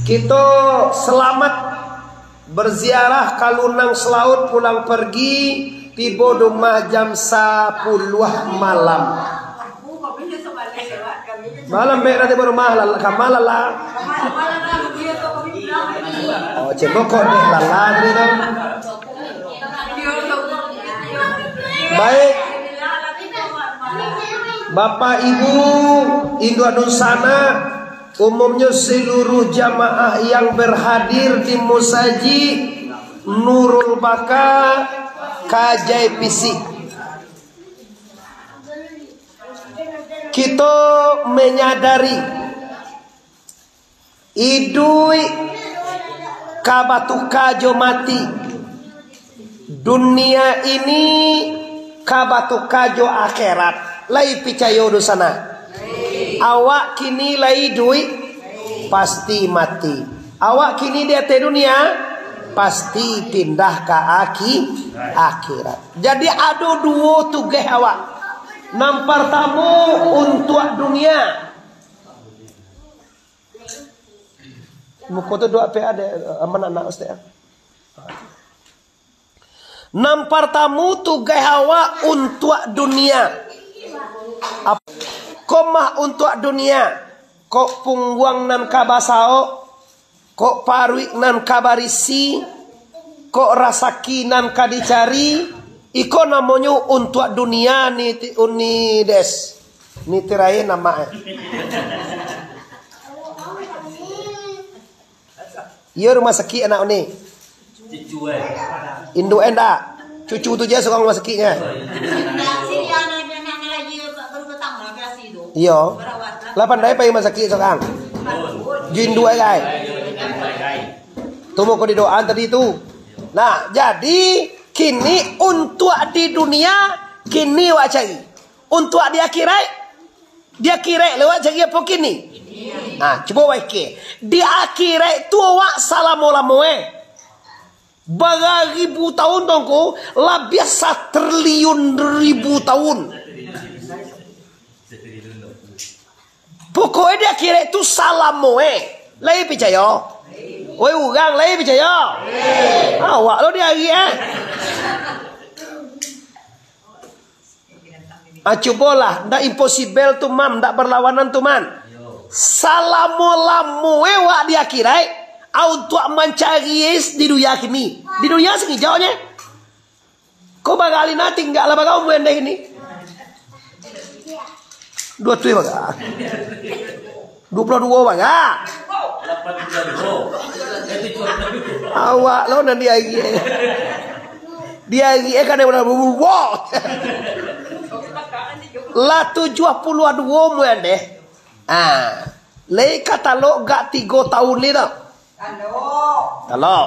Kita selamat berziarah kalunang selaut pulang pergi, tiba rumah jam 10 malam. Malam baik nanti baru mahal kamala lah. Oh cebok kok deh lala gitu. Baik Bapak Ibu Indo Adusana, umumnya seluruh jamaah yang berhadir di Musaji Nurul Baka KJPC, kita menyadari idui kabatu kajo mati dunia ini, kabatu kajo akhirat lai picayo dosana. Awak kini lai duit pasti mati. Awak kini di atas dunia pasti pindah ke akhirat. Jadi ada dua tugas awak. Nampar tamu untuk dunia. Muka tu doa pe ada aman anak ustaz. Nampar tamu tugas awak untuk dunia. Komah untuk dunia, kok pungguang nan kabasao, kok parwik nan kabarisi, kok rasaki nan kadicari, iko namanya untuk dunia ni unides, ni tirai nama. Iya rumah sakit anak ni. Indo enda, cucu tu je seorang rumah sakitnya. Iya. 8 day pa yung masakit sekarang. Jin 2 guys. Tumo ko di doaan tadi itu. Nah, jadi kini untuk di dunia kini wak cari. Untuk di akhirat dia kira lewat cari apa kini? Nah, coba wak ke. Di akhirat tu wak salamu-lamu Beribu tahun tongko lebih 1 triliun ribu tahun. Pokoknya dia kira itu salam moe. Lagi percaya? Oi orang lagi percaya? Awak lo dia lagi cobalah, ndak impossible tu mam, ndak berlawanan tu man. Salamu wak dia kira untuk mencari di dunia kini. Di dunia sini jauhnya. Kau bagali nanti enggak lah bagau muende ini. 22 baga. 22 baga. Awak lo nanti lagi. Dia lagi kan dia wow. La 72 muende. Lei kata lo gak 3 tahun ni tau. Kalau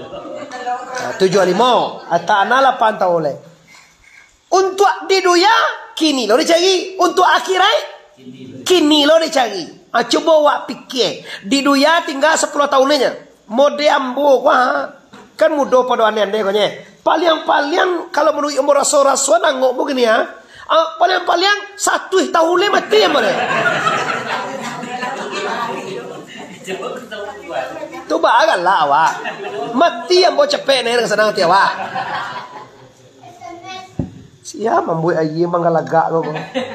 75 atau 8 tahun le. Untuk di dunia kini lo dicari, untuk akhirat kini lo dicari. Coba wak pikir di dunia tinggal 10 tahunnya. Mode ambo kan mudah pada ane-ane konya. Paling kalau menurut umur rasul-rasul nangok begini ya. Paling 1 tahun le mati ya mana. Tu bagal lah awak. Mati yang mau cepet nih dengan senang tiap awak. Siapa membuat ayam manggalagak lo?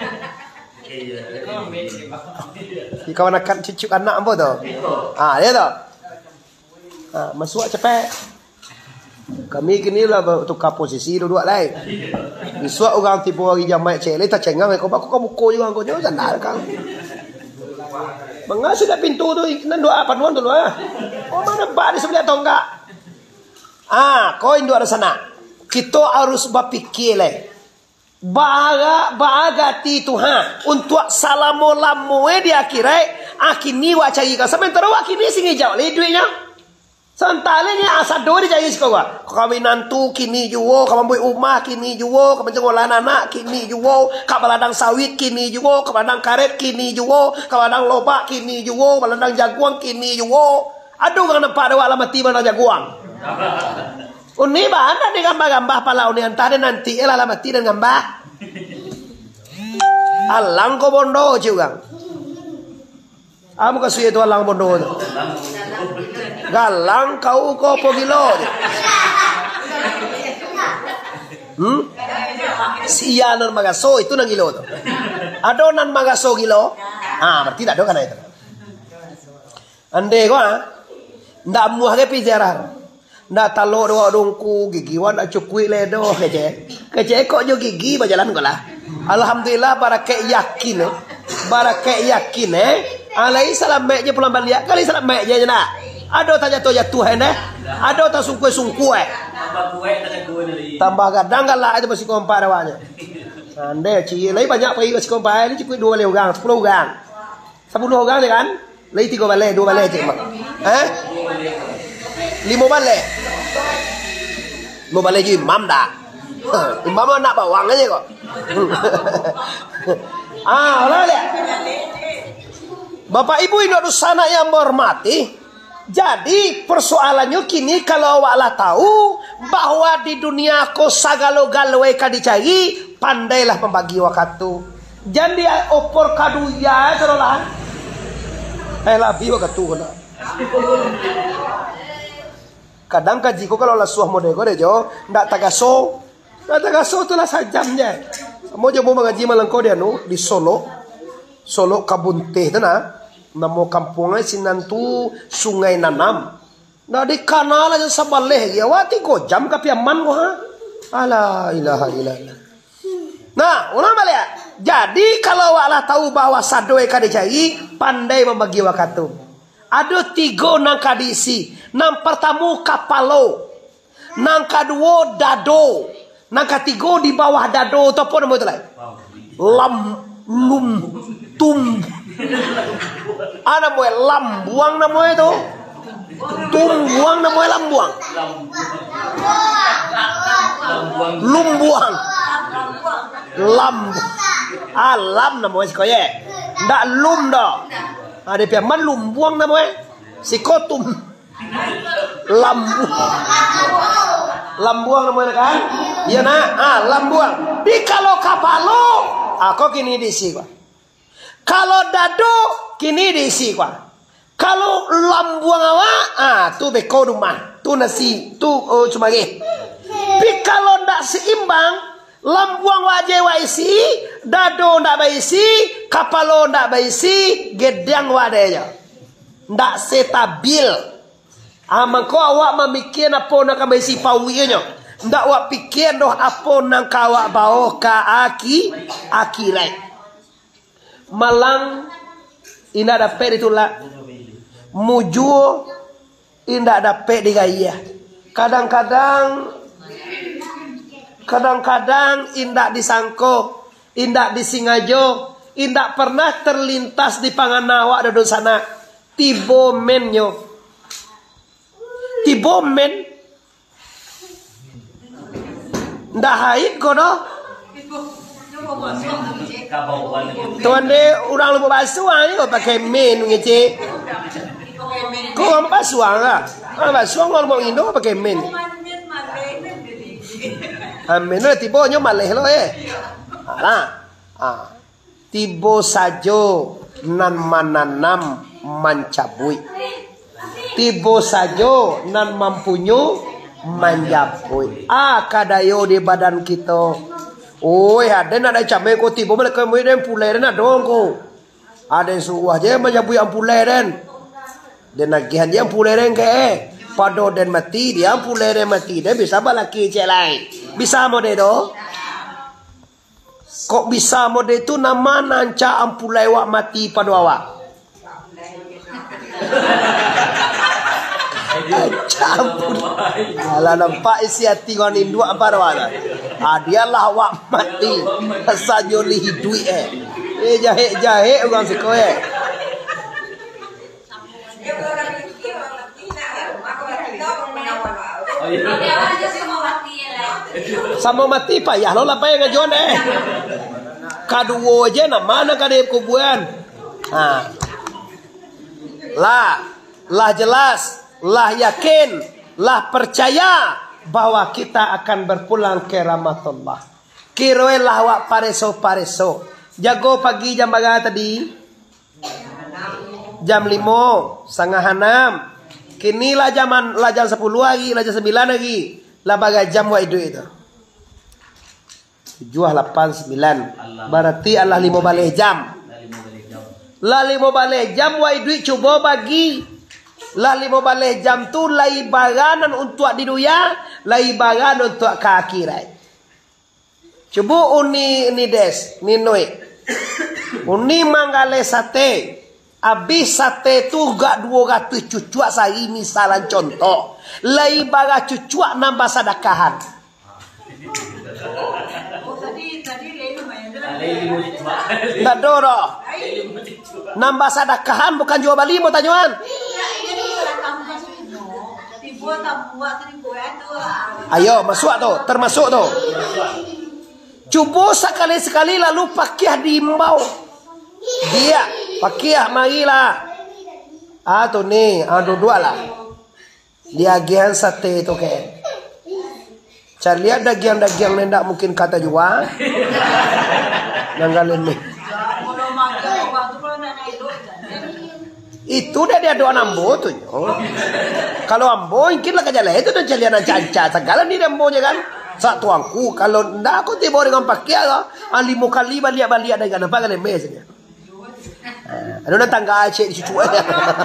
Kawan akan cucu anak apa tu? Dia tu. Masuk cepet. Kami kini lah tukar posisi dua lain. Misua orang tipu hari jamai cek, tak cengang kau kamu kau juga kau jangan sandal kang. Mengapa sudah pintu tu nan doa paduan tu lah. Oh mana bah di sebelah atau enggak? Kau Indo ada sana. Kita harus berpikir leh. Baga ti Tuhan untuk salamu lamu di akhirat. Kini wak cari kau. Sementara wak kini singi jauh le duitnya. Santalnya asal dua dia cari sekolah. Kami nantu kini juo, kami buat rumah kini juo, kami jenggolan anak kini juo, kami ladang sawit kini juo, kami ladang karet kini juo, kami ladang lobak kini juo, kami ladang jaguang kini juo. Aduh kan nampak ada wak mati mana jaguang. Uni bah anda di gambar-gambar pala uni antara nanti elah mati dan gambar. Alang ko bondo juga. Amo kasi itu alang bondo. Galang kau ko gilo. Siyanan magaso itu nang gilo tuh. Adonan magaso gilo. Berarti tidak ada kan itu. Ande ko ndak muah ke pijaran. Ndak talo do dongku gigiwan acukui ledo kece. Kece kok jo gigi berjalan ko lah. Alhamdulillah barake yakin. Barake yakin alai salam meje pulang balik kali salam meje na. Ado tanya to jatuh ado ta sungkue. Tambah gadang galak itu masih kompar awalnya. Ande ci lấy banyak pergi masih kompar ini cikui 2 bale ugang 10 ugang. 10 ugang kan? Lấy 3 bale 2 bale cik mak. 5 bale. 5 bale je imam dah. Imam nak bawang aja kok. Olah lihat. Bapak Ibu Indonesiana yang berhormati, jadi persoalannya kini kalau awaklah tahu bahwa di dunia ko sagalo galwe kadicari, pandailah membagi waktu. Jadi opor kadu ya terolah. Labi waktu kena. Kadang kaji ko kalau lasuah mode ko dejo, ndak tagaso tu lah sajamnya. Mau jauh mengaji malangko dia di Solo Kabunteh tanah. Namo kampungnya sinantu Sungai Nanam. Nah di kanal aja sabaleh ya wati ko jam kapi aman ko ha. Ala ilaha illallah. Nah, ulang balik. Jadi kalau Allah tahu bahwa sadoe kadicai pandai membagi waktu. Ada 3 nang kadisi. Nang pertama kapalo. Nang kedua dado. Nang ketiga di bawah dado tu apa nama itu lah? Lum tum. Ana moe lambuang namanya itu. Tumbuang namanya lambuang. Lumbuang. Lam namanya sekoye. Ndak lum dah. Ada piaman lumbuang namanya. Sikotum. Lambuang namanya kan? Iya nak. Lambuang. Di kalau kapalo, aku kini diisi gua. Kalau dado kini diisi gua. Kalau lambuang awak, tu beko rumah, tu nasi, tu cuma ge. Tapi kalau ndak seimbang, lambuang wajah wa isi, dado ndak baisi, kapalo ndak baisi, gedang wadanya. Ndak stabil. Mangko awak memikir apa nak baisi pawinya. Ndak awak pikir doh apa nang kawak bawa ka akhirat. Malang indah dapat itulah mujuo indah dapat di gaya. Kadang-kadang indah disangko, indah disingajo, indah pernah terlintas di panganawa ada sana. Tibo men ndak haid kono. Tuan de orang lupa basuang kau pakai men ngece. Kau orang basuang ah? Orang basuang orang mau Indo pakai men. Men lah tibo nyo maleh lo tibo sajo nan mananam mancabui. Tibo sajo nan mampunyo manjabui. Kadayo di badan kita. Oh ya, ada nak cabai ko tibo mereka kemudian pulai dan dong ko. Ada yang suah je menjabui yang pulai dan nagihan dia pulai dan ke. Pado dan mati dia pulai dan mati dan bisa balaki cek lain. Bisa mode do? Kok bisa mode itu nama nanca ampulai wak mati pada awak. Campur. Alah nampak isi hati kau ni dua apa rawala. Dialah awak mati. Sajo li hidui jahe orang sekoe. Sama mati payah lo lah payah ngajuan Kaduo je na mana kadep kubuan. Lah jelas, lah yakin, lah percaya bahwa kita akan berpulang ke rahmatullah. Kiroe lah wak pareso. Jago pagi jam berapa tadi? Jam 5, setengah 6. Kini lah jam 10 lagi, lah jam 9 lagi. Lah bagai jam wa duit itu. 7, 8, 9. Berarti Allah 5 balik jam. Lah 5 balik jam wa duit coba bagi. Lah 5 balik jam tu lah ibaranan untuk di dunia, lah ibaranan untuk ke akhirat. Coba uni des, ni noi. Uni manggale sate. Habis sate tu gak 200 cucuak sehari misalan contoh. Lai baga cucuak nambah sedekahan. Tak doro. Nambah sedekahan bukan jual beli mau tanyuan. Ayo masuk tu, termasuk tu. Cuba sekali-sekali lalu pakai diimbau. Dia pakai marilah. Tu ni, dua lah. Diagian sate itu ke. Cari lihat dagian-dagian nendak mungkin kata jual. Nanggalin ni. Itu dia doa ambo tu. Kalau ambo mungkin lah kerja itu dan jalian canca segala ni ambo je kan. Sak tuangku kalau ndak aku tiba dengan pakai lah. 5 kali balik dengan apa kan mesnya. Ada orang tangga cek di cucu aja.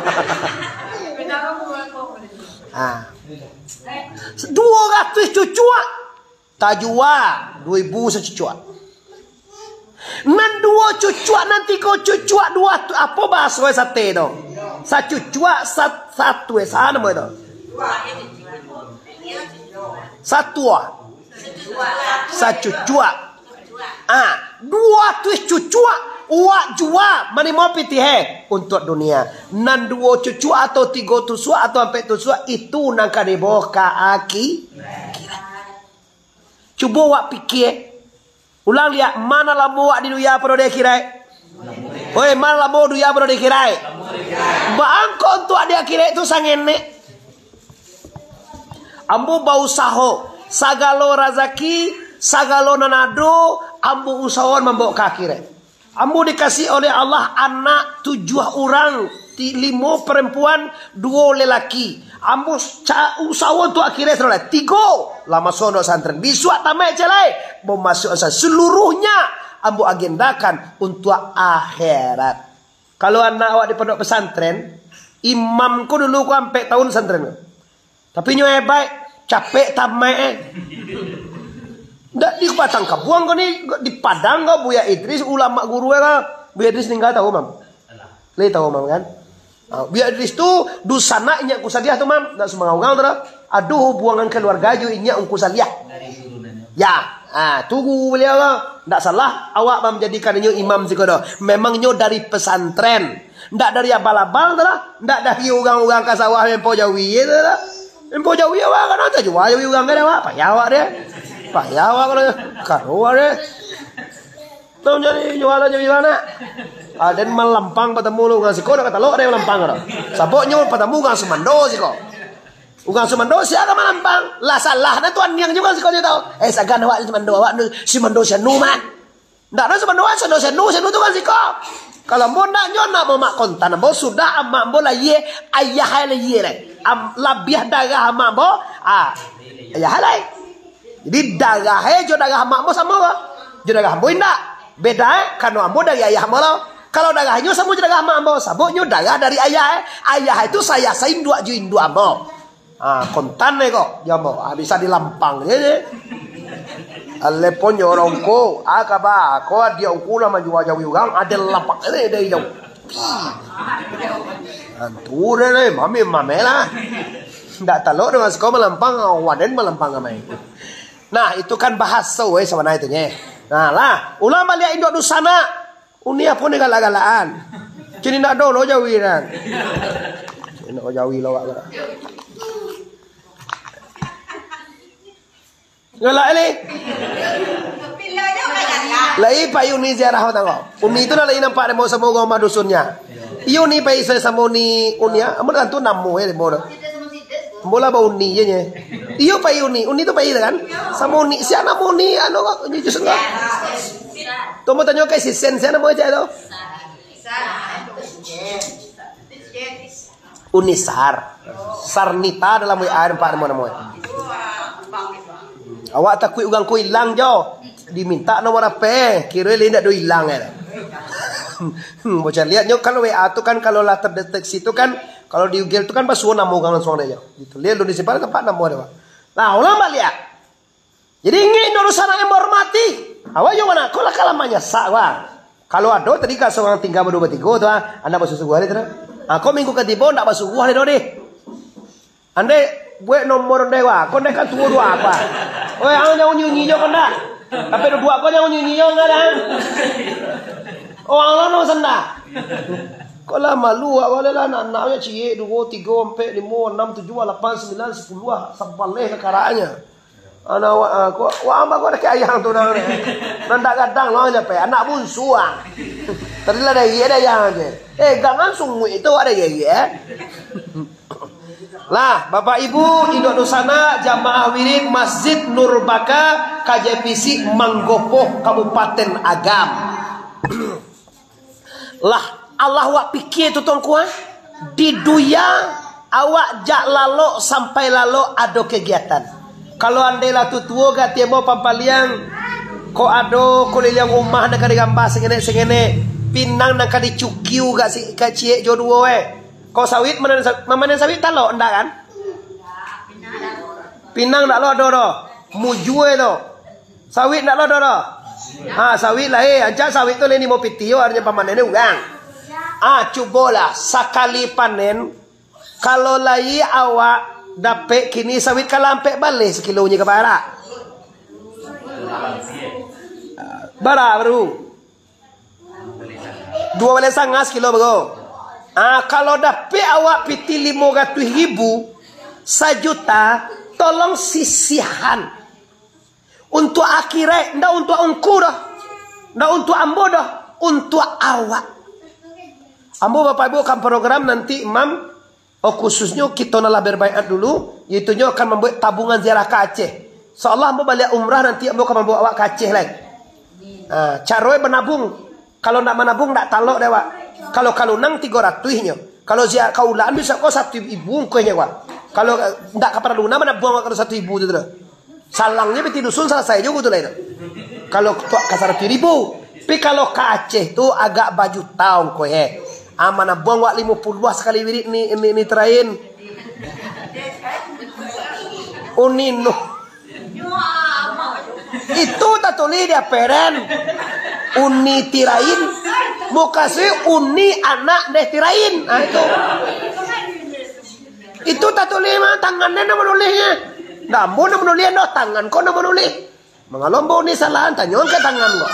200 cucuak. Tak jual 2,000 secucuak. Nan 2 cucuak nanti kau cucuak 2 apa bahasa sate tu? Sacucuak satu sana mo tu. Satu. Sacucuak. 200 cucuak. Uak jual mani mau piti untuk dunia. Nan 2 cucuak atau 3 tusuk atau 4 tusuk itu nangka diboka aki. Cuba wak pikir. Ulang lihat mana lamu wak di dunia perlu dia kira. Oi mana lamu dunia perlu dia kira. Bangko untuk dia kira itu sangenek. Ambu bau saho. Sagalo razaki. Sagalo nanado. Ambu usahawan membawa kakire. Ambu dikasih oleh Allah anak 7 orang, 5 perempuan, 2 lelaki. Ambu usahawan tu akhirnya terlalu 3 lama sono santren. Bisuak tamat celai, mau masuk seluruhnya. Ambu agendakan untuk akhirat. Kalau anak awak di pondok pesantren, imamku dulu ku sampai tahun santren. Tapi nyoy baik, capek tamat. Ndak di Batang Kabuang kau ni di Padang kau Buya Idris ulama guru kau. Buya Idris tinggal tahu mam. Le tahu mam kan? Buya Idris tu dusana inyak kusaliah tu mam. Ndak semangau tu. Aduh buangan keluarga ju inyak kusaliah. Ya, tunggu beliau kau. Ndak salah awak mam jadikan inyo imam sikodo. Memang nyo dari pesantren. Ndak dari abal-abal tu lah. Ndak dari orang-orang ke sawah empo Jawi tu lah. Empo Jawi awak kan tak jual Jawi orang kan awak. Payah awak dia. Payah awak kalau karuan deh. Tahu jadi jualan jadi mana? Ada melampang bertemu lu ngasih kau nak kata lo ada melampang ada. Saboknya bertemu ngasih mando sih kau. Ugang sumando siapa melampang? Lah salah na tuan yang juga sih kau tahu. Sagan awak si mando awak si mando senu man. Ndak ada si mando senu tu kan sih kau. Kalau mau nak nyona mau mak kontan, mau sudah amak mau lah ye ayah lah ye lah. Labiah darah amak mau ayah lah. Jadi darah jo darah makmu sama apa? Jo darah ambo indak. Beda karena ambo dari ayah ambo. Kalau darahnya sama jo darah ambo, sabuknya darah dari ayah. Ayah itu saya sain 2 juin 2 ambo. Kontan kok, ya ambo. Bisa dilampang je. Alepon orangku, akaba, ko dia ukula majuwa jawi ugang ada lapak dari jauh. Anture le, mami mamela. Ndak talok dengan sekolah melampang, waden melampang amai. Nah itu kan bahasa sebenarnya itu nya. Nah lah ulama lihat indok dusana unia pun galak-galakan. Kini nak dolo Jawi kan. Ini Jawi lawak kan. Galak ni. Lai pa Uni ziarah tangok. Uni itu lah nampak demo sama goma dusunnya. Uni pa isa sama Uni unia, amun antu namu demo. Bola bau uni je nya. Iyo pa uni tu pa kan? Sama uni siapa uni anu kok jujur enggak. Tomo tanyo kay si Sen siapa mau aja itu? Unisar. Sarnita dalam WA 4 nomor. Awak takut ugang ku hilang jo. Diminta nomor apa? Kira dia tidak do hilang ya. Bocah lihat nyok kalau WA tu kan kalau lah terdeteksi tu kan kalau di Google tu kan pas nama ugang langsung aja. Gitu. Lihat lu disimpan tempat nama dia. Nah, ulang balik. Jadi ingin urusan yang hormati. Awak yo mana? Kau lah kalamanya sak wah. Kalau ada tadi kan seorang 3 berdua 3 tu anda basuh hari tu. Kau minggu ketiga ndak basuh hari deh. Anda buat nomor dewa, kau nak kan tua dua apa? Oh, yang jauh nyunyi jo kau nak. Tapi dua kau jauh nyunyi jo enggak dah. Oh, Allah no senda. Kau lah malu awak lah anak-anaknya cie 2, 3, 4, 5, 6, 7, 8, 9, 10 sampai leh kekaraannya. Anak kau amba kau ada ke ayang tu nang. Nanda kadang lo aja pe anak bungsu ah. Terila ada ye ada yang aja. Jangan sungguh itu ada ye. Lah, Bapak Ibu, induk dosana jamaah wirid Masjid Nurbaka KJPC Manggopo Kabupaten Agam. Lah, Allah wak pikir tu tuan kuan di duya awak jak lalo sampai lalo ada kegiatan. Kalau anda lah tu tua kat tiamo pampaliang ko ado ko liang rumah nak digambar sengene pinang nak dicukiu kat si kat cie jodoh Kau sawit mana sawit talo ndak kan? Pinang ndak lo do. Mujue do. Sawit ndak lo do. Sawit lah aja sawit tu leni mau pitio artinya pamanene urang. Cubolah sekali panen kalau lai awak dapat kini sawit kalampe balik sekilonya ke barat. Baru 2 balik setengah sekilo bago. Kalau dapat awak piti 500.000 1 juta, tolong sisihan untuk akhirat, ndak untuk engkau dah, ndak untuk ambo dah, untuk awak. Ambo Bapak Ibu akan program nanti imam, khususnya kita nak berbaiat dulu, iaitu akan membuat tabungan ziarah ke Aceh. Seolah ambo balik umrah nanti ambo akan membawa awak ke Aceh lagi. Caranya menabung. Kalau nak menabung ndak talok dewa. Kalau nang 300-nya. Kalau ziarah kaulaan bisa kau 1.000 kau nyewa. Kalau ndak kapan luna mana buang kalau 1.000 tu dah. Salangnya beti dusun selesai juga tu lain. Kalau ke 1.000. Tapi kalau ke Aceh tu agak baju tahun kau mana buang wak 50 sekali wirid ni terain. Unino. Itu tak tulis dia peren. Uni tirain mau kasih uni anak deh tirain. Itu tak tulis mah tangannya nama nulisnya. Namun nama nulisnya no tangan kau nama nulis. Mengalombo uni salah tanyon ke tangan kau.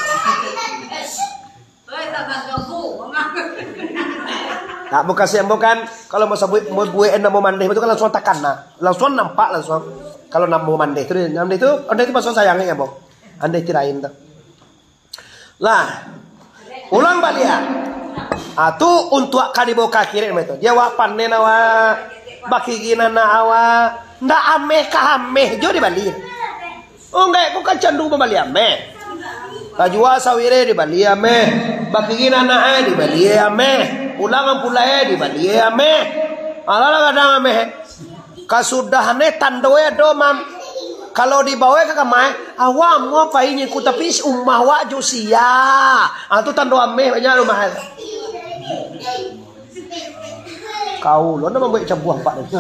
Tak mau kasih bukan kalau mau sebut mau buat nama mandeh itu kan langsung tekan langsung nampak langsung. Kalau nama mandeh itu langsung sayangnya ya bang. Andai tirain tu. Lah, ulang balik ya. Tu untuk kadibo kakirin itu. Dia wak panen awak, baki gina na awak, ndak ameh kahameh jo di Bali. Enggak, aku kan cenderung Bali ameh. Tajua sawire di Bali ameh, baki gina na di Bali ameh, ulangan pula di Bali ameh. Ala kadang ameh. Kasudahane tandoe do mam. Kalau dibawa ke kamar, awak mau apa ini ku tapi umah wak jusia. Tu tando ameh banyak rumah. Kau lo nama buat cabuah pak ni.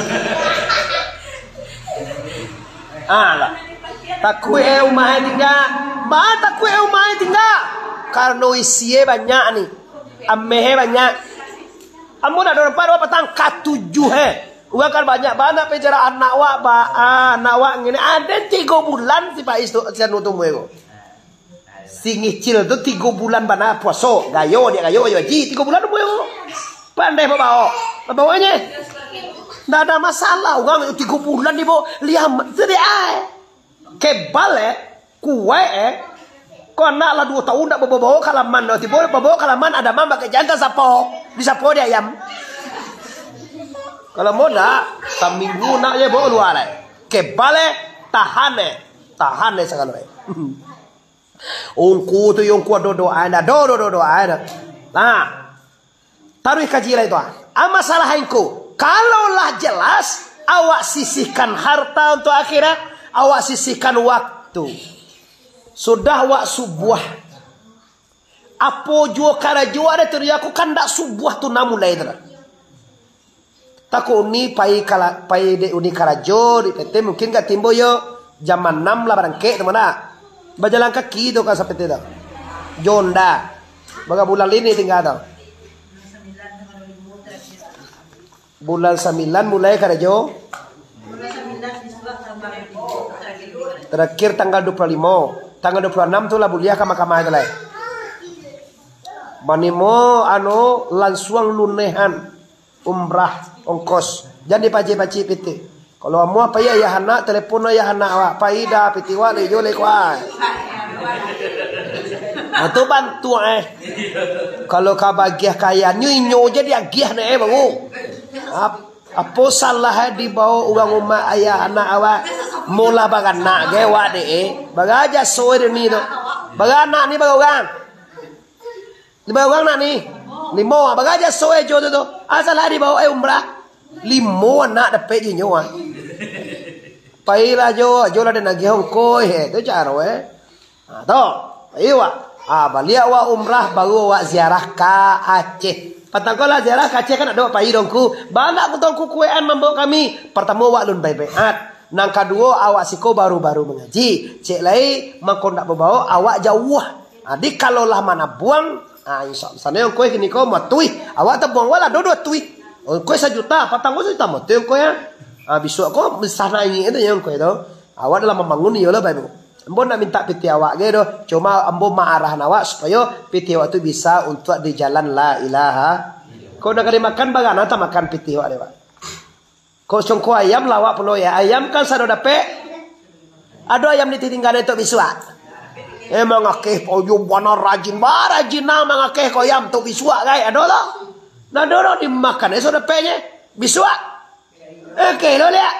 Lah. Takut umah tinggal. Takut umah tinggal. Karena isinya banyak ni. Ameh banyak. Amun ada orang petang K7 Uang kan banyak bicara anak wak ngene ada 3 bulan si Pak Istu sian utumu itu. Si ngicil tu 3 bulan bana puasa, gayo haji 3 bulan mu itu. Pandai bawanya. Enggak ada masalah, uang 3 bulan di bawa liam jadi kebal kuwe kau anak lah 2 tahun tak bawa kalaman, tiba bawa kalaman ada mamba ke jantan sapo, di sapo dia ayam. Kalau mau nak, seminggu nak je bawa luar lah. Kebale tahan sekali. Ungku tu yang kuat doa ada. Nah, taruh kaji lah itu. Masalah engkau Kalaulah jelas, awak sisihkan harta untuk akhirat, awak sisihkan waktu. Sudah awak subuh. Apa jua kara jua ada tu aku kan dak subuh tu namulai tu. Takut ni pai de uni karajo di PT mungkin gak timbo yo zaman 6 lah barangke tu mana. Berjalan kaki tu kan sampai tu. Jonda. Baga bulan ini tinggal tu. Bulan 9 mulai karajo. Terakhir tanggal 25. Tanggal 26 tu lah buliah ke mahkamah itu lah. Manimo lansuang lunehan umrah ongkos. Jangan dipaci-paci piti. Kalau amu apa ya anak telepon ya anak awak paida piti wa le jole kwa. Atau bantu Kalau ka bagiah kaya nyo jadi agiah ne baru. Apa salah di bawah orang rumah ayah anak awak mula bagan nak ge wa de bagaja soe ni tu. Baga anak ni baga orang. Di bawah nak ni 5 bagaja soe jo tu. Asal di bawah umrah 5 anak dapat je nyawa. Pai lah jo lah de nagi hong koi tu cara to. Iwa balik wa umrah baru wa ziarah ka Aceh. Patangkola ziarah ka Aceh kan ada pai dongku. Banyak kutongku kuean membawa kami. Pertama wa lun baiat. Nang kedua awak siko baru-baru mengaji. Cek lai mangko ndak bawa awak jauh. Adik kalau lah mana buang insya Allah sana yang kue kini kau matui awak tak buang wala dua tui kue 1 juta patang kau 1 juta matui yang kue ya besok kau besar ini itu yang kue tu awak dalam membangun ni lah baik ambo nak minta piti awak gitu cuma ambo marah awak supaya piti awak tu bisa untuk di jalan la ilaha kau nak kali makan bagaimana tak makan piti awak dewa kau congko ayam lawak puluh ya ayam kan sada dapat ada ayam ditinggal itu bisa emang akeh poyo wana rajin nama akeh koyam tu bisua gai ada lah. Nah doro dimakan eso depenya bisua. Oke lo lihat.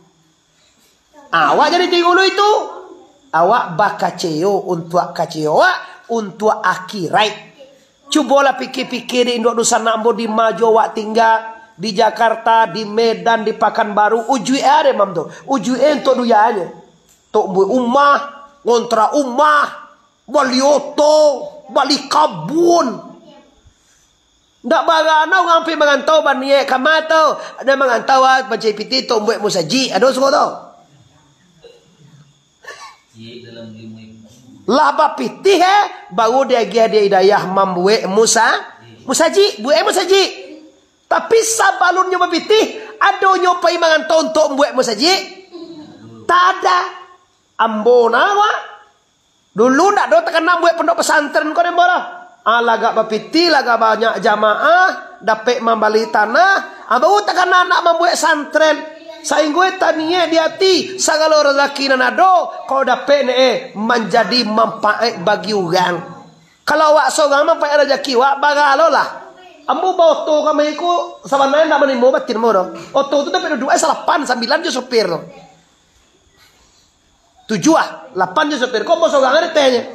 Awak jadi tinggal itu. Awak bakaceo untuk kaceo untuk akhirat. Cubalah pikir-pikir di Indonesia nambo di maju awak tinggal di Jakarta, di Medan, di Pekanbaru ujui ada mam tu. Ujui untuk duyanya. Tok bu umah, ngontra umah. Balioto, balik kabun. Ndak bagana ngampi mangantau banie kamato. Ada mangantau baca piti to mbuek musaji. Ada suko to. Laba piti baru dia hidayah mambuek musaji, buek musaji. Tapi sabalun nyoba piti ada nyopai mangantau untuk mbuek musaji. Tak ada. Ambona wa dulu nak do terkena buat pondok pesantren kau nembora. Lagak bapiti, lagak banyak jamaah, dapat membali tanah. Baru terkena nak membuat santren. Sainggue tania di hati, segala rezeki nanado, kau dapat menjadi manfaat bagi orang. Kalau awak seorang manfaat rezeki, awak bagalo lah. Ambo bawa oto kami iku sebenarnya nak menimbo batin mo do. Oto tu dapat 2 8 9 je sopir do. 7 8 je sopir. Kok mau sogang ngertenya?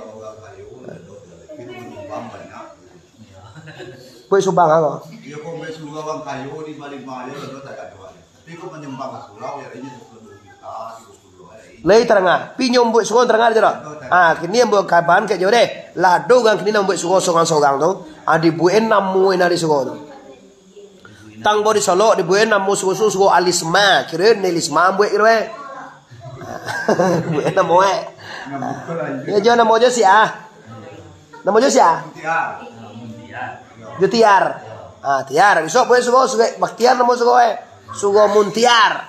Kue subang ako. Iya kok may sulang kayo di balik-balik lo tak ada. Tapi kok menyembang sulau ya ini 10 juta 30 Lei teranga, pinyom buat sugon teranga aja kini yang buat kaban kayak jauh deh. Lado gang kini nambuat sugon sogang tu. Dibuat namu nari sugon. Tang bodi Solo dibuat namu sugon alisma. Kira ni alisma buat kira. Buat namu Ya jangan namu aja sih Namu aja sih Tiar. Tiar. Besok buat sugon baktiar namu sugon Sugo Muntiar.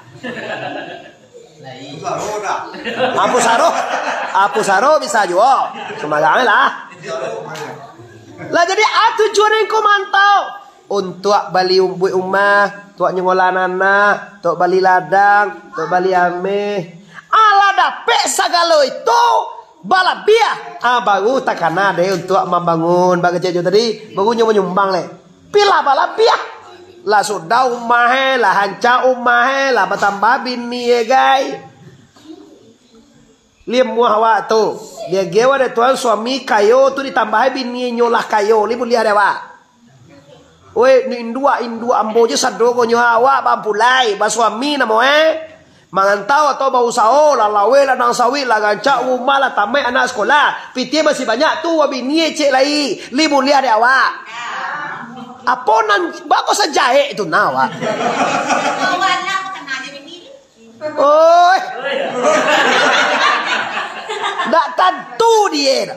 Apu saro bisa juga. Semagangnya lah. Lah jadi tujuan yang kau mantau untuk bali umah, untuk nyengolanana, untuk bali ladang, untuk bali ame. Ala dapet sagalo itu balabia. Baru takana deh untuk membangun bagai cejo tadi, baru nyumbang le. Pila balabia. Lah sudah umah lah hanca umah lah bertambah bini guys. Liam muah waktu dia gewa de tuan suami kayo tu ditambah bini nyolah kayo li bulia dewa. We indua ambo je sadogo nyawa bampulai ba suami na mo mangantau atau bau sao la lawe la nang sawi la ganca rumah la tamai anak sekolah piti masih banyak tu wabini cek lai libur lihat dia awak apa nan bako sajahe itu nawa oi ndak tentu dia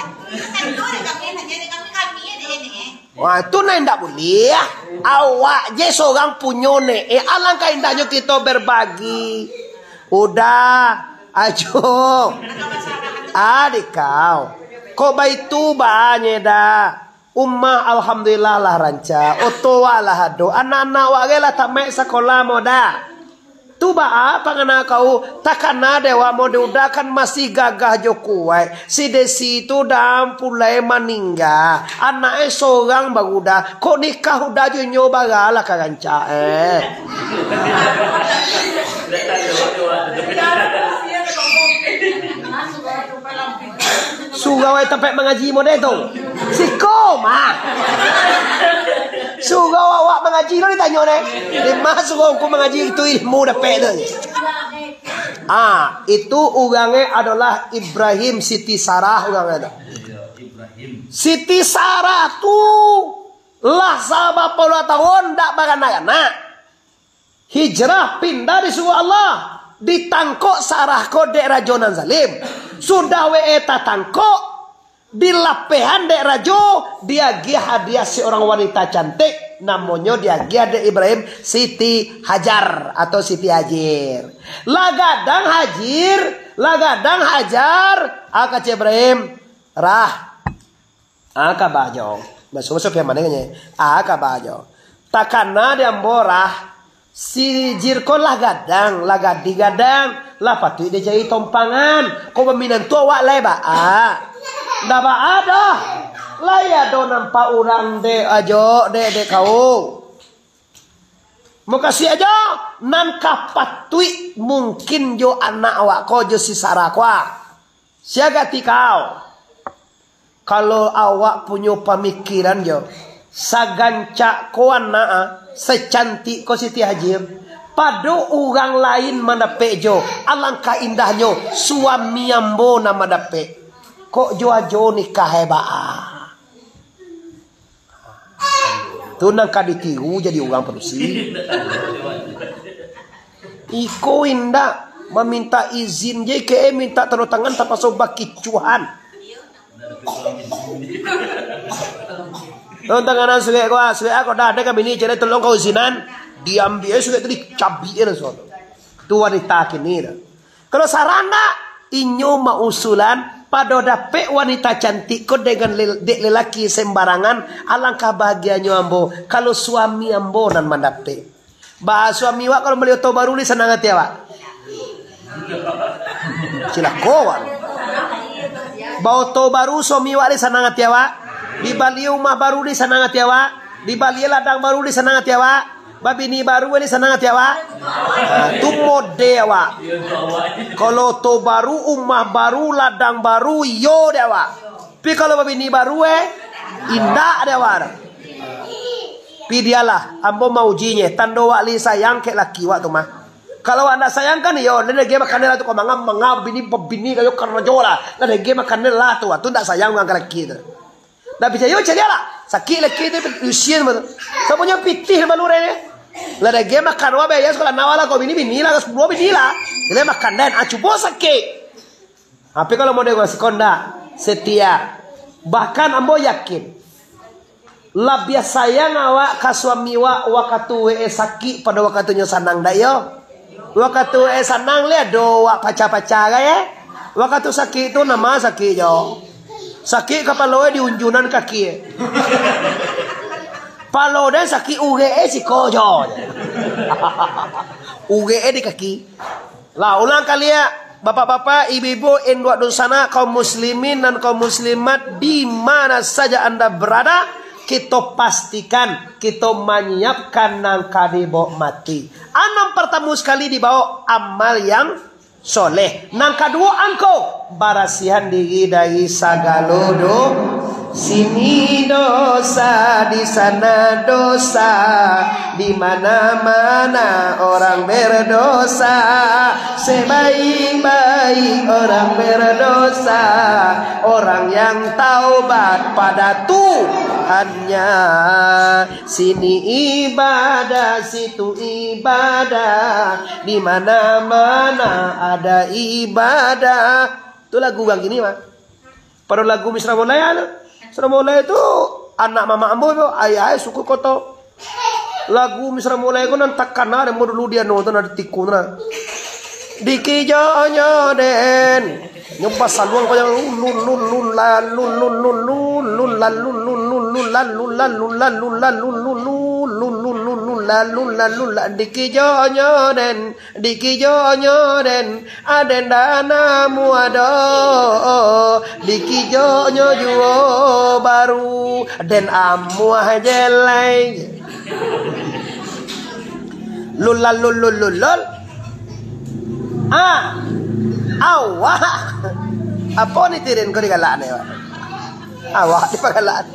wah itu ndak boleh awak je seorang punyone alangkah indahnya kita berbagi udah ajo adik kau baitu banyak dah ummah alhamdulillah lah ranca otowa lah hado anak-anak wage lah tamek sekolah moda tu ba pangana kau takana dewa mode udah kan masih gagah jokuai si desi tu dam pulai maningga anak seorang baguda kok nikah udah jo nyoba gala kaganca sugawai tempat mengaji mode tu si koma sugau awak mengaji lo ditanya ne lima sugau aku mengaji itu ilmu dapat tu itu orangnya adalah Ibrahim Siti Sarah orangnya Siti Sarah tu lah sahabat puluh tahun tak beranak-anak hijrah pindah di surga Allah ditangkok Sarah ko dek rajonan zalim sudah eta tangkok di lapehan dek rajo dia gi hadiah seorang wanita cantik namanya dia gi dek Ibrahim Siti Hajar atau Siti Hajir lagadang hajar akac Ibrahim rah aka bajo masuk yang mana nya aka bajo takana dia borah si jirkon lagadang lagadi gadang lah patu dia jadi tompangan kau peminan tua wak leba dah ada lah ya do nampak orang de ajo de kau mau kasih aja nan kapatui mungkin jo anak awak kau jo si sarakwa siaga tikau kalau awak punya pemikiran jo sagancak ko anak secantik ko Siti Hajir pada orang lain mendapat jo alangkah indahnya suami ambo nama dapat kok jo nikah hebat tu nang kaditiru jadi orang perusi iko indah meminta izin je ke minta tanda tangan tanpa sobak kicuhan tanda tanganan suwe aku dah ada kami ni cari tolong kau izinan diambil suwe tadi cabiin so tu wanita kini kalau sarana inyo mausulan pada dapet wanita cantik kau dengan dek lelaki sembarangan alangkah bahagianya ambo kalau suami ambo nan mendapet bah suami wak kalau beliau tau baru ni senang hati awak cilakoan bau tau baru suami wak ni senang hati awak di bali rumah baru ni senang hati awak di bali ladang baru ni senang hati awak babini baru ni senang hati awak tu mode awak kalau to baru rumah baru ladang baru yo dia awak tapi kalau babini baru indah dia awak pi dialah ambo mau ujinya tando wak li sayang ke laki wak tu mah kalau anda sayangkan yo nene ge makan lah tu kau mangap bini kayo karena jola nene ge makan lah tu tak sayang dengan laki tu dah bisa yo cari lah sakit laki tu usia tu semuanya pitih balure ni lada ge makan wa be ya sekolah nawala kau bini lah 10 bini lah ile makan dan acu bos sakit tapi kalau mau dengan sekonda setia bahkan ambo yakin labia sayang awak ka suami wakatu sakit pada wakatunya sanang dah yo wakatu sanang le do wak paca-paca ya wakatu sakit tu nama sakit yo sakit kapalo di unjunan kaki palo dan sakit uge si kojo uge di kaki lah ulang kali ya bapak-bapak ibu-ibu induk dosana kaum muslimin dan kaum muslimat di mana saja anda berada kita pastikan kita menyiapkan nangka dibawa mati anam pertama sekali dibawa amal yang soleh nang kedua angko barasihan diri dari sagala Sini dosa, di sana dosa, di mana-mana orang berdosa. Sebaik-baik orang berdosa, orang yang taubat pada Tuhannya. Sini ibadah, situ ibadah, di mana-mana ada ibadah. Itu lagu bang gini mah. Pada lagu Misra Mulaya. Misra Mulaya itu anak mama ambo itu ayah suku koto. Lagu Misra Mulaya itu nanti karena mau dulu dia nonton ada tikun na. Dikijonya den nyoba saluang kau yang dikijonya den aden dana muado dikijonya juo baru den amuah jelai lul awak apa ni tirin kau digalaan ya? Awak di pagalaan.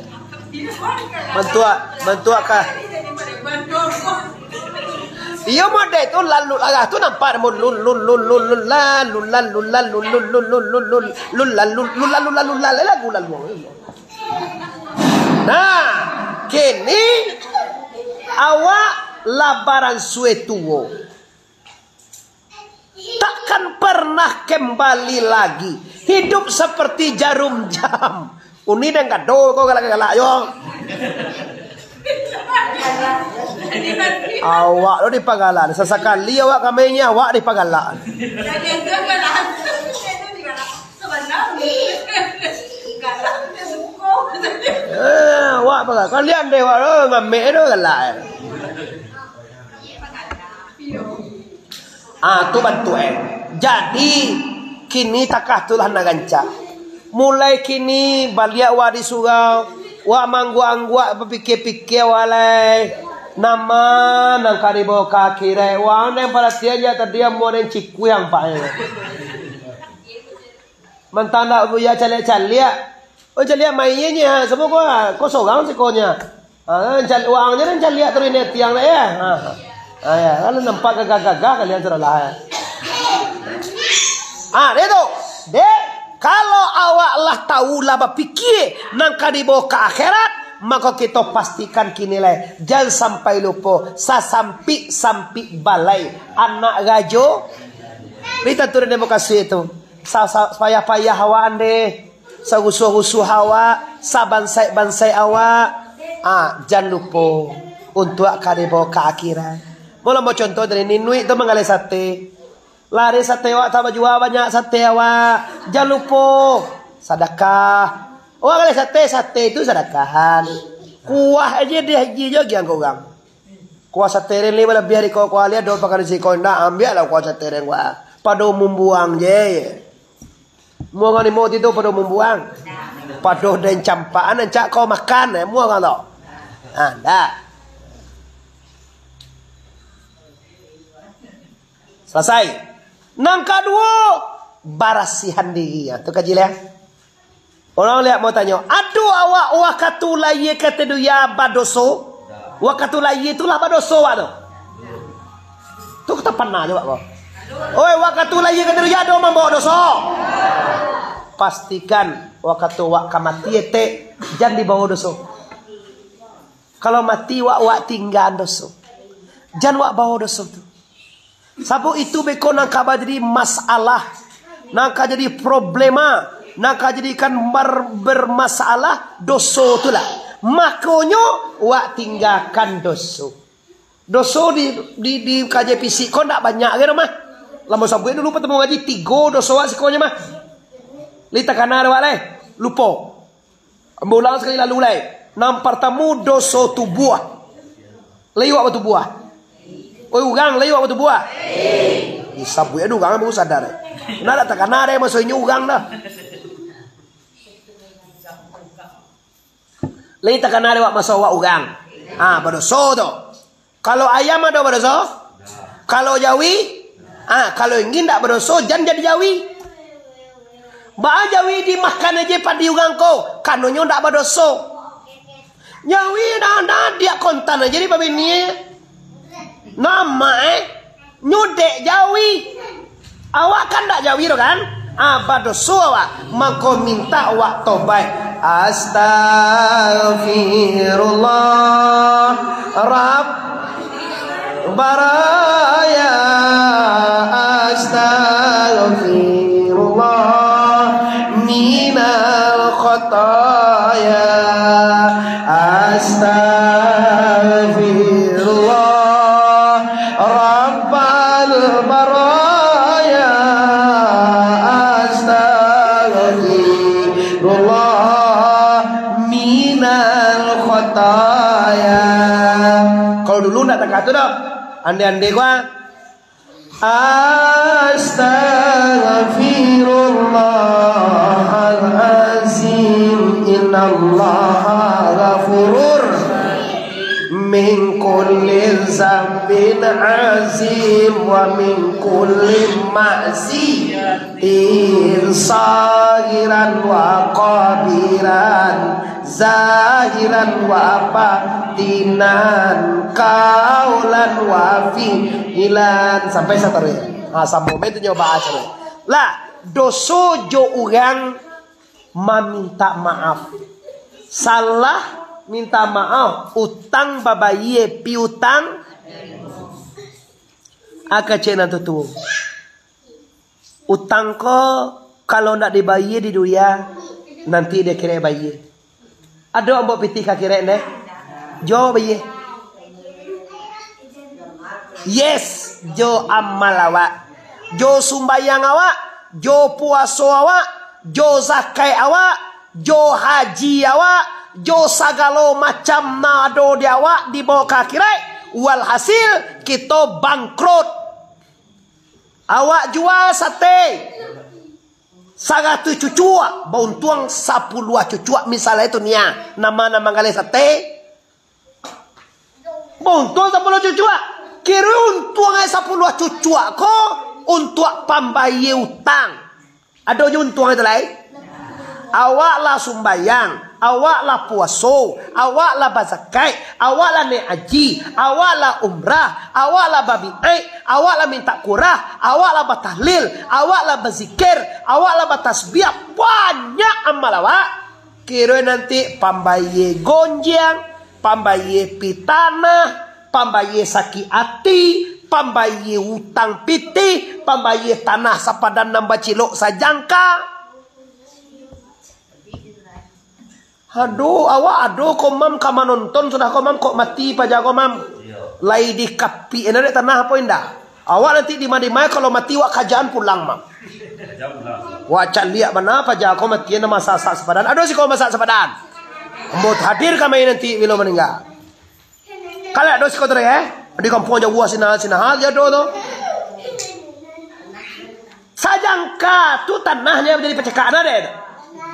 Bantua kah? Iya mode itu lalu agak tu nampak lul nah kini awak labaran suetuo takkan pernah kembali lagi hidup seperti jarum jam. Uni dan kado kau galak-galak yo. Awak lo di pagalan. Sesekali awak kaminya awak di pagalan. Awak pagalan. Kalian deh awak lo ngamek lo galak. Tu bantu Jadi kini takah tulah naganca. Mulai kini baliak wa di surau, wa manggu-anggu berpikir-pikir walai. Nama nang karibo kaki re. Wa nang perhatian ya tadi mau nang ciku yang pak. Mentanda buya calia-calia. Oh calia mainnya semua kau seorang sih konya. Uangnya nang calia terus ini tiang le ya. Ya, kalau nampak gagah-gagah kalian sudah lah. Itu. Kalau awak lah tahu lah berpikir nang kadibo ke akhirat, maka kita pastikan kini lah. Jangan sampai lupa sampi balai anak gajo. Kita turun demokrasi itu. Payah-payah hawa ande, sagusuh-gusuh hawa, sabansai awak. Jangan lupa untuk kadibo ke akhirat. Mula mau contoh dari Ninui itu mengalih sate. Lari sate awak tambah jual banyak sate awak. Jangan lupa sedekah. Kali sate itu sedekahan. Kuah aja dia haji juga yang kau gang. Kuah sate ini lebih dari kau lihat dua pakai si kau nak ambil lah kuah sate yang kuah. Pada umum buang je. Mau ngani mau itu pada umum buang. Pada dan campaan encak kau makan mau nggak lo? Dah. Selesai. Nang kedua, barasihan diri. Itu kajil ya. Orang lihat mau tanya, aduh awak wakatulaye kata dia badoso. Wakatulaye itulah badoso tu. Tu kita pernah coba kau. Oi wakatulaye kata dia do membawa doso. Pastikan wakatu wak kamati ete jangan dibawa doso. Kalau mati wak tinggal doso. Jangan wak bawa doso tu. Sabu itu beko nangka jadi masalah, nangka jadi problema, nangka jadikan bermasalah doso tu lah. Makanya wak tinggalkan doso. Doso di KJPC kau nak banyak ke mah? Lama sabu dulu ketemu ngaji 3 doso wak sekonya mah. Lita kana wak leh, lupa. Ambulan sekali lalu leh. Nampar tamu doso tu buah. Lewat batu buah. Oi ugang lewat batu buah. Isabu ya ugang baru sadar. Nada tak kana masuk ini ugang dah. Lei tak kana lewat masuk wa ugang. Badoso tu. Kalau ayam ada badoso? Kalau jawi? Kalau ingin tak badoso jangan jadi jawi. Ba Jawi di makan aja padi ugang ko. Kanonyo ndak badoso. Jawi dah dia kontan aja di babini. Nama nyudek Jawi. Awak kan ndak Jawi do kan? Badoso awak. Maka minta awak tobat. Astaghfirullah Rabb baraya. Astaghfirullah minal khataya. Astaghfirullah Rabbal baraya. Astaghfirullah minal khataya. Kalau dulu ndak tak kata dah. Ande-ande gua Astaghfirullahalazim innallaha ghafurur min kulli zambin azim wa min kulli ma'siyatin sagiran wa qabiran zahiran wa batinan kaulan wa fi'lan sampai saterusnya. Sampai itu nyoba acara. Lah doso jo urang meminta maaf. Salah minta maaf. Utang babaye piutang akacena tutu. Utang ko kalau nak dibayar di dunia nanti dia kira bayar. Ada ambok piti kira deh. Jo bayar. Yes, jo amal awak, jo sumbayang awak, jo puasa awak, jo zakat awak, jo haji awak, jo sagalo macam nado di awak dibawa ke akhirat. Walhasil kita bangkrut. Awak jual sate 100 cucuk, buntuang 10 cucuk misalnya itu nia. Nama-nama kali sate. Buntuang 10 cucuk. Kira untung 10 cucuk ko untuk pambayar utang. Ada untung itu lain. Awaklah sumbayang, awaklah puasa, awaklah bazakat, awaklah naik haji, awaklah umrah, awaklah babi awaklah minta kurah, awaklah batahlil, awaklah berzikir, awaklah bertasbih. Banyak amal awak. Kira nanti pambayar gonjang, pambayar pitana, pambayar sakit hati, pambayar utang piti, pambayar tanah sepadan nambah cilok sajangka. Aduh, awak aduh komam kama nonton sudah komam kok mati paja komam. Lai di kapi enak tanah apa indah. Awak nanti di mana kalau mati wak kajaan pulang mam. Wak caliak mana paja kau mati nama masak sepadan. Aduh si kau masak sepadan. Mbot hadir kami nanti bila meninggal. Kalau ada sekolah di kampung Jawa sina aja do. Sajangka tu tanahnya menjadi pecekaan ada.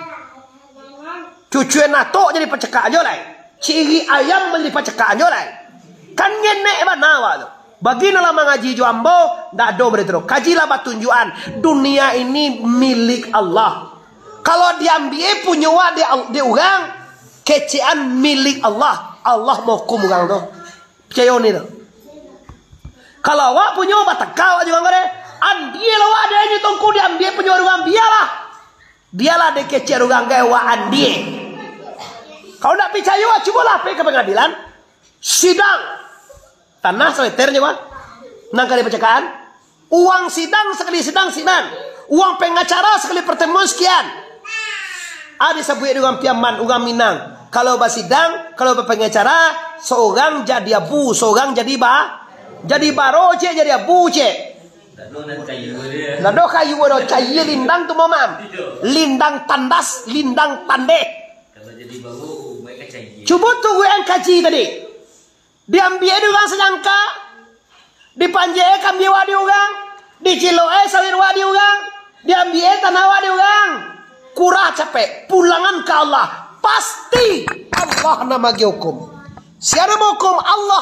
Cucu nato jadi pecekaan aja lah. Ciri ayam menjadi pecekaan aja lah. Kan ngenek mana awak tu. Bagi dalam mengaji jambo ndak do beretro. Kajilah batunjuan dunia ini milik Allah. Kalau diambil punya wa di orang kecian milik Allah. Allah mau hukum orang tu. Percaya ni tu. Kalau awak punya batakau juga ngore, andie lah awak ada ni tongku diambil punya orang biarlah. Dialah de kecil orang gaya wa andie. Kalau nak percaya awak cubalah pergi ke pengadilan. Sidang. Tanah seliternya wak. Nang kali percakapan. Uang sidang sekali sidang. Uang pengacara sekali pertemuan sekian. Ada sebut dengan piaman orang Minang. Kalau basidang, kalau berpengacara, seorang jadi abu, seorang jadi baroje, jadi abu je. Nado kayu do cair lindang tu mamam. Lindang tandas, lindang tande. Cuba tunggu yang kaji tadi. Diambil orang sejangka, dipanjai kambil wadi orang, diciloe sawir wadi orang, diambil tanah wadi orang. Kurang capek, pulangan ke Allah. Pasti Allah nama hukum. Siapa mau hukum Allah?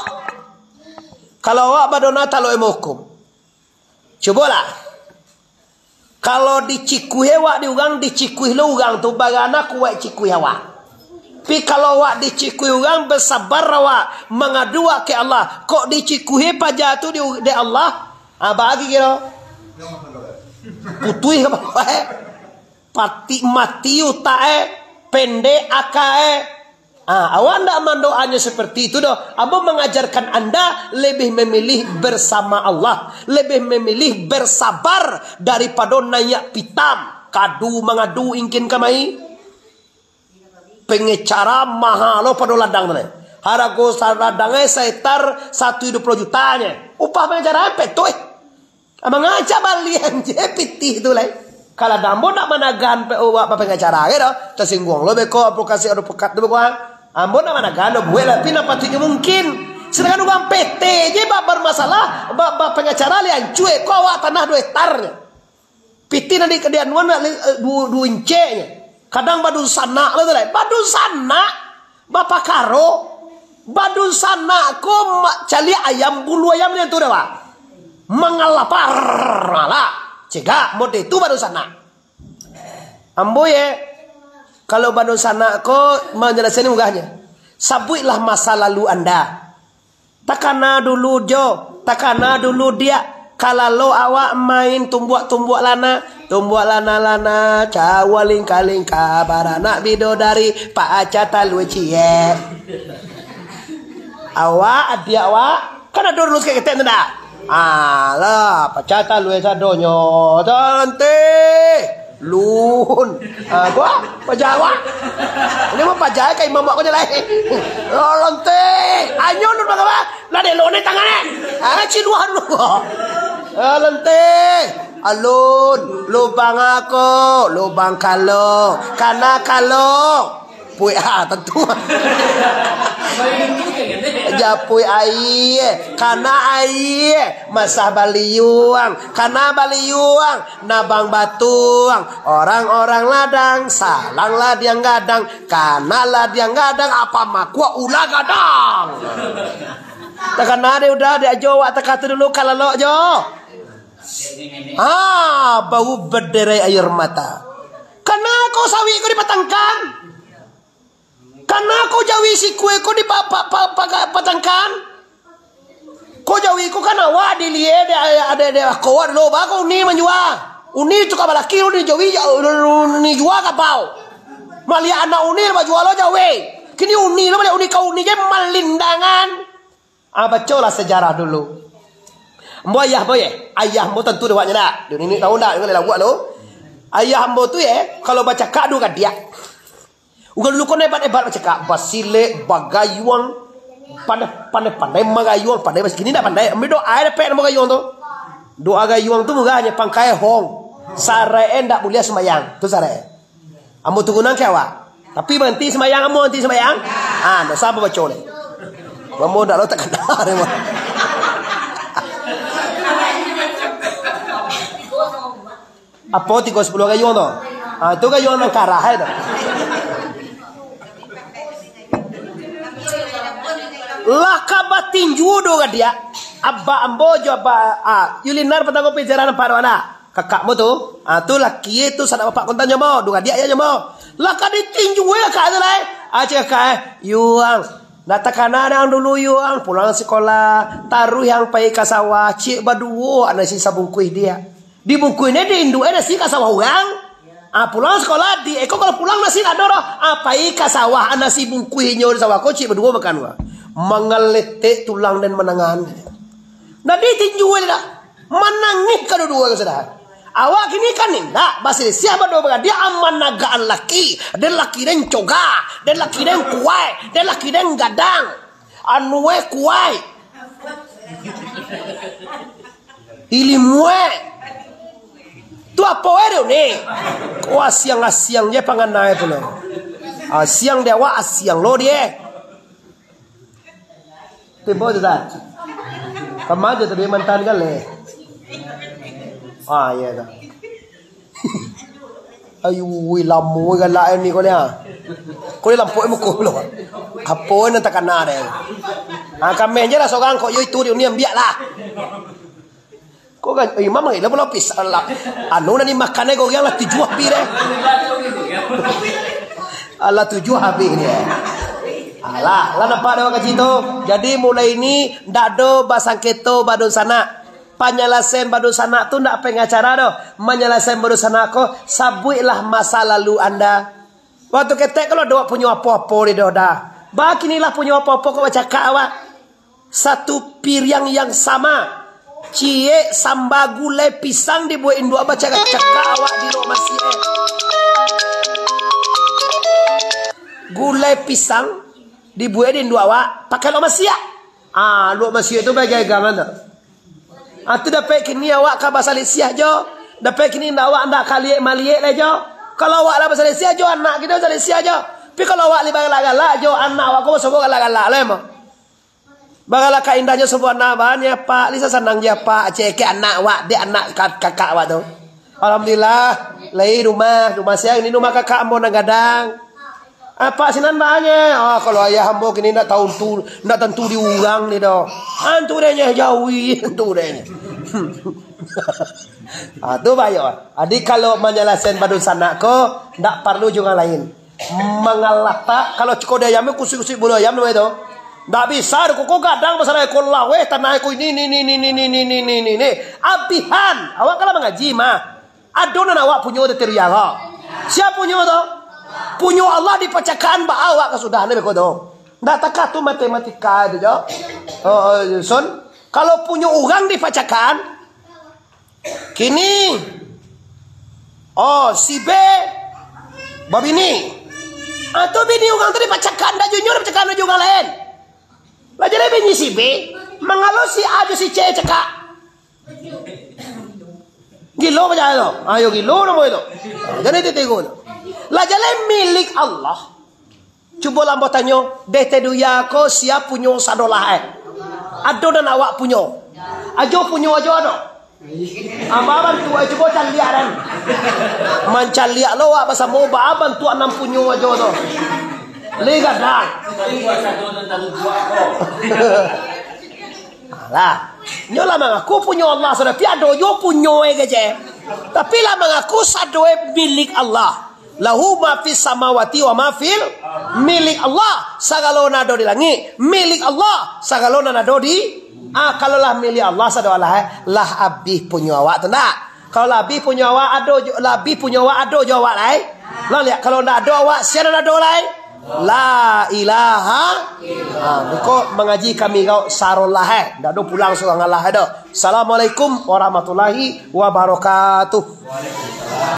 Kalau awak badona talo emo hukum. Cobalah. Kalau dicikuhi wak diugang dicikuhi lo ugang tu bagana kuat cikuhi awak. Tapi kalau wak dicikuhi ugang bersabar wak mengadu ke Allah. Kok dicikuhi paja tu di Allah? Bagi kira. Putui ke apa? Pati mati utae pendek akae. Awak ndak mendoanya seperti itu doh. Abo mengajarkan anda lebih memilih bersama Allah, lebih memilih bersabar daripada nayak pitam, kadu mengadu ingkin kamai. Pengecara mahal pada ladang tu. Harago ladangnya sekitar 120 jutanya. Upah pengecara apa tu? Mengajar balian je pitih tu lah. Kalau dambo nak managan apa pengecara gitu, tersinggung lo beko aplikasi ada pekat tu beko. Ambo nak managan lo buat lah, pina patutnya mungkin. Sedangkan uang PT je bermasalah, pengecara lian cuek kau awak tanah 2 hektarnya. PT nanti kedian mana 2 ince-nya. Kadang badun sana lo tu lah, badun sana, bapak karo, badun sana ko cali ayam bulu ayam ni tu dah pak. Mengalapar malah, cegak mode itu badun sana. Ambo ye. Kalau badun sana ko menjelaskan mugahnya. Sabuilah masa lalu anda. Takana dulu jo, takana dulu dia. Kalau awak main tumbuak lana, lana, cawaling kaling kabarana bidodari Pak Aca talu cie. Awak dia awak kana dulu kayak kita ndak. Alah, Pak Aca talu sadonyo tante. Lun, gua pajawa. Ini mah pajawa kayak mama ko nyalai. Lonte, anyo nun bagawa. Lah de lone tangane. Ciluhan lu. Lonte, alun, lubang aku, lubang kalau, karena kalau pui tentu. Japui air, karena air, masa baliyuang, karena baliyuang, nabang batuang, orang-orang ladang, salang lah dia gadang, karena lah dia gadang, apa makwa ulah gadang. Tekan ada udah dia Jawa tekatu dulu kalau lo jo. Bau berderai air mata. Karena kau sawi kau dipatangkan. Karena kau jawi si kue kau dipatangkan. Kau jawi kau kan awak dilihat ada kawan lo bago uni menjual. Uni itu kabalaki uni jawi uni jual kapau. Malia anak uni menjual lo jawi. Kini uni lo uni kau uni je malindangan. Bacalah sejarah dulu. Mbo ayah boye, ayahmu tentu dewanya dak. Ini tahu dak kalau buat lo. Ayahmu tu kalau baca kadu kan dia. Ugal lu kau hebat-hebat baca kak basile bagayuang pandai magayuang pandai bas kini dak pandai. Ambil doa ada pek magayuang tu. Doa gayuang tu muganya pangkai hong. Sare ndak boleh semayang. Tu sare. Ambo tunggu nang awak. Tapi berhenti semayang ambo berhenti semayang. Ndak sabar baca le. Kamu dah lo tak kenal memang. Apa 310 gayung tu? Itu gayung nang karah itu. Lah kabatin judo ke dia. Abba ambo jo abba yulinar patang kopi jaran parwana. Kakakmu tu, tu laki itu sadak bapak kontan nyomo, dua dia ya nyomo. Lah kaditinju ya kak tu lah. Aja kak yuang. Natakana yang dulu yang pulang sekolah taruh yang pai kasawa cik baduo ana si sabungkuih dia di bungkuihnya di induk ada si kasawa orang pulang sekolah di eko kalau pulang nasi ada roh pai kasawa ana si bungkuihnya di sawah ko cik baduo makan wa mengelete tulang dan menangan nah di tinju dah menangis kedua ke saudara awak kini kan indah basir siapa do baga dia aman nagaan laki dan laki den coga dan laki den kuai dan laki den gadang anu we kuai ilimwe tu apa we ni ko asiang je panganai tu lo asiang dia wa asiang lo dia tiba tu dah kemaja tu dia mantan kan le ya dah. Ayu lamu galak ni kau ni Kau ni lampu muka lo. Apa nak takkan ada. Kami je lah seorang kau yo itu dia ni ambiak lah. Kok kan imam ngilang pula pisah lah. Anu nani makannya kok yang lah 7 habis deh. Allah 7 habis dia. Alah, lah nampak dah kat situ. Jadi mulai ini ndak do basangketo badun sana. Penyelesaian badun sana tu ndak pengacara doh. Menyelesaian badun sana ko sabuilah masa lalu Anda. Waktu ketek kalau doa punya apa-apa di dah. Bakinilah punya apa-apa kau baca awak. Satu piring yang sama. Cie samba gulai pisang dibuatin dua baca cakap awak di rumah masih. Gulai pisang dibuatin dua awak pakai lo masih. Lo masih itu bagai gamana. Tu dapat kini awak ka bahasa Malaysia jo. Dapat kini awak ndak kali maliek le jo. Kalau awak lah bahasa Malaysia jo anak kita bahasa Malaysia jo. Tapi kalau awak libang galak jo anak awak kau sebut galak-galak le mo. Bagalah keindahnya sebuah namanya Pak Lisa senang dia Pak cek anak awak dia anak kakak awak tu. Alhamdulillah lai rumah saya ini rumah kakak ambo nang gadang. Apa sinan banyak. Kalau ayah ambo kini nak tahun tu nak tentu diurang ni doh. Antu denya jauhi antu denya. Tu bayo. Adik kalau menyelesaikan badun sanak ko ndak perlu juga lain. Mengalata kalau kau dia ayam kusik-kusik bulu ayam nama itu. Ndak bisa kok gadang masalah ekor lawe tanah aku ini. Abihan. Awak kalau mengaji mah. Adonan awak punya de teriak ha. Siapa punya tu? Punya Allah dipacakan ba awak kesudahan be ko do. Ndak takat tu matematika itu jo. Son kalau punya orang dipacakan kini si B babini. Atau bini orang tadi pacakan dah junior pacakan juga lain. Lah jadi bini si B mengalau si A si C cekak. Gilo baca itu. Ayo gilo nama itu. Jadi tengok. Lah jadi milik Allah. Cuba lambo tanya, dete duya ko siap punya sadolah Ado dan awak punya. Ajo punya ajo ada. Ababan tu coba caliak dan. Mancaliak lo awak pasal mau aban tu anam punya ajo tu. Lega dah. Alah, nyola mengaku punya Allah sudah piado yo punya je. Tapi lah mengaku sadoe milik Allah. Lahu ma fis samawati wa ma fil milik Allah. Sagalona do di langit, milik Allah. Sagalona nado di kalau lah milik Allah sadolah lah abih punya awak tu nak. Kalau lah abih punya awak ado labih punya awak ado jawab lai. Lah lihat kalau ndak ada awak siapa nado lai? La ilaha kok mengaji kami kau sarollah ndak do pulang surang Allah dah. Assalamualaikum warahmatullahi wabarakatuh.